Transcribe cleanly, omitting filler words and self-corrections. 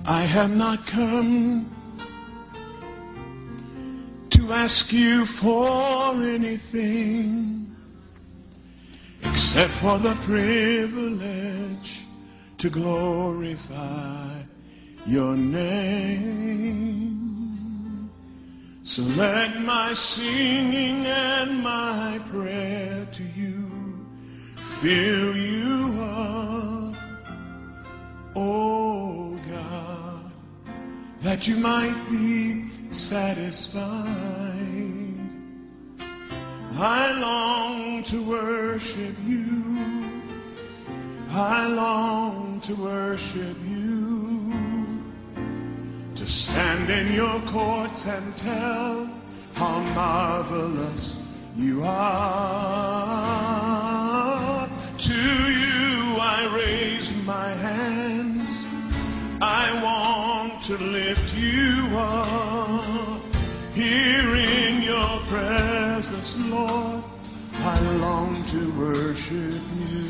I have not come to ask you for anything except for the privilege to glorify your name. So let my singing and my prayer to you fill you up, oh God, that you might be satisfied. I long to worship you. I long to worship you, to stand in your courts and tell how marvelous you are. To you I raise my hands. I want to lift you up. Here in your presence, Lord, I long to worship you.